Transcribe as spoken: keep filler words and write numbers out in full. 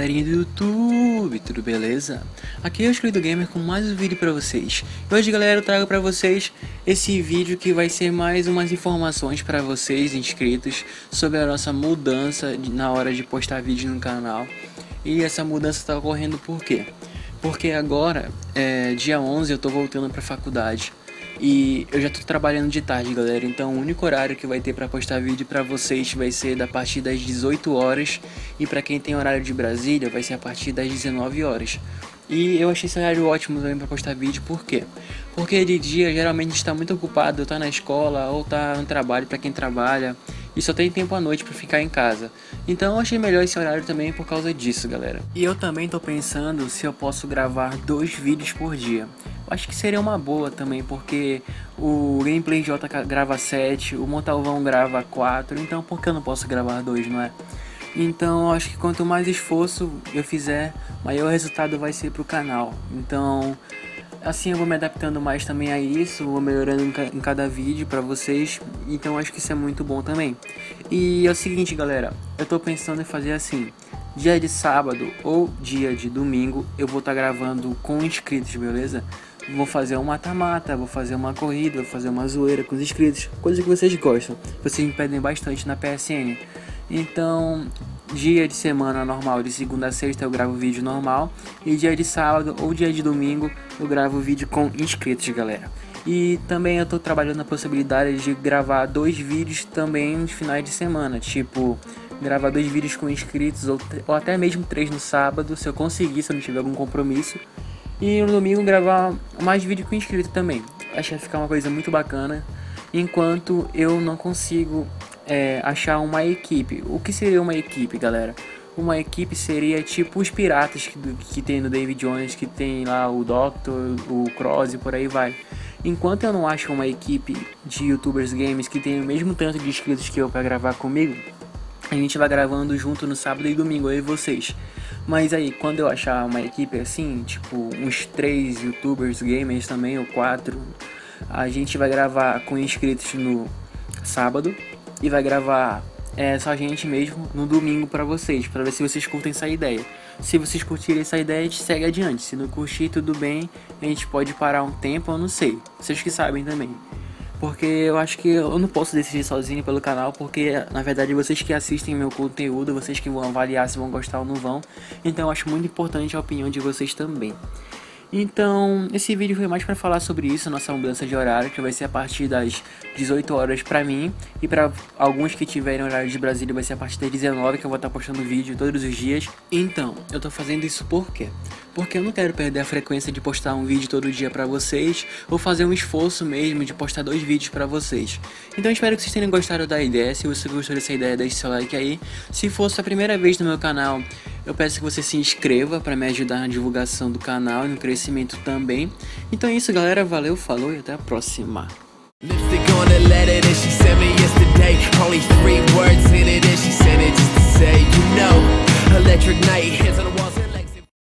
galerinha do YouTube, tudo beleza? Aqui é o Escolhido Gamer com mais um vídeo pra vocês. E hoje, galera, eu trago pra vocês esse vídeo que vai ser mais umas informações pra vocês inscritos sobre a nossa mudança na hora de postar vídeo no canal. E essa mudança tá ocorrendo por quê? Porque agora, é, dia onze, eu tô voltando pra faculdade. E eu já tô trabalhando de tarde, galera, então o único horário que vai ter pra postar vídeo pra vocês vai ser da partir das dezoito horas. E pra quem tem horário de Brasília, vai ser a partir das dezenove horas. E eu achei esse horário ótimo também pra postar vídeo, por quê? Porque de dia geralmente está muito ocupado, tá na escola ou tá no trabalho pra quem trabalha. E só tem tempo à noite pra ficar em casa. Então eu achei melhor esse horário também por causa disso, galera. E eu também tô pensando se eu posso gravar dois vídeos por dia. Eu acho que seria uma boa também, porque o Gameplay J grava sete, o Montalvão grava quatro, então por que eu não posso gravar dois, não é? Então eu acho que quanto mais esforço eu fizer, maior resultado vai ser pro canal. Então assim eu vou me adaptando mais também a isso, vou melhorando em cada vídeo pra vocês. Então acho que isso é muito bom também. E é o seguinte, galera, eu tô pensando em fazer assim: dia de sábado ou dia de domingo eu vou estar tá gravando com inscritos, beleza? Vou fazer um mata-mata, vou fazer uma corrida, vou fazer uma zoeira com os inscritos, coisa que vocês gostam, vocês me pedem bastante na P S N. Então, dia de semana normal, de segunda a sexta eu gravo vídeo normal, e dia de sábado ou dia de domingo eu gravo vídeo com inscritos, galera. E também eu tô trabalhando na possibilidade de gravar dois vídeos também nos finais de semana, tipo, gravar dois vídeos com inscritos ou, ou até mesmo três no sábado, se eu conseguir, se eu não tiver algum compromisso. E no domingo gravar mais vídeo com inscrito também. Acho que vai ficar uma coisa muito bacana, enquanto eu não consigo é, achar uma equipe. O que seria uma equipe, galera? Uma equipe seria tipo os piratas que, que tem no David Jones, que tem lá o Doctor, o Cross e por aí vai. Enquanto eu não acho uma equipe de youtubers games que tem o mesmo tanto de inscritos que eu pra gravar comigo, a gente vai gravando junto no sábado e domingo, eu e vocês. Mas aí, quando eu achar uma equipe assim, tipo uns três youtubers gamers também, ou quatro, a gente vai gravar com inscritos no sábado e vai gravar é, só a gente mesmo no domingo pra vocês, pra ver se vocês curtem essa ideia. Se vocês curtirem essa ideia, a gente segue adiante. Se não curtir, tudo bem, a gente pode parar um tempo, eu não sei. Vocês que sabem também. Porque eu acho que eu não posso decidir sozinho pelo canal, porque na verdade vocês que assistem meu conteúdo, vocês que vão avaliar se vão gostar ou não vão. Então eu acho muito importante a opinião de vocês também. Então esse vídeo foi mais para falar sobre isso, nossa mudança de horário, que vai ser a partir das dezoito horas pra mim. E para alguns que tiverem horário de Brasília vai ser a partir das dezenove, que eu vou estar postando vídeo todos os dias. Então, eu tô fazendo isso por quê? Porque eu não quero perder a frequência de postar um vídeo todo dia pra vocês, ou fazer um esforço mesmo de postar dois vídeos pra vocês. Então eu espero que vocês tenham gostado da ideia. Se você gostou dessa ideia, deixe seu like aí. Se for sua primeira vez no meu canal, eu peço que você se inscreva pra me ajudar na divulgação do canal e no crescimento também. Então é isso, galera, valeu, falou e até a próxima. Lipstick on the letter that she sent me yesterday. Only three words in it and she sent it just to say, you know, electric night, hands on the wall.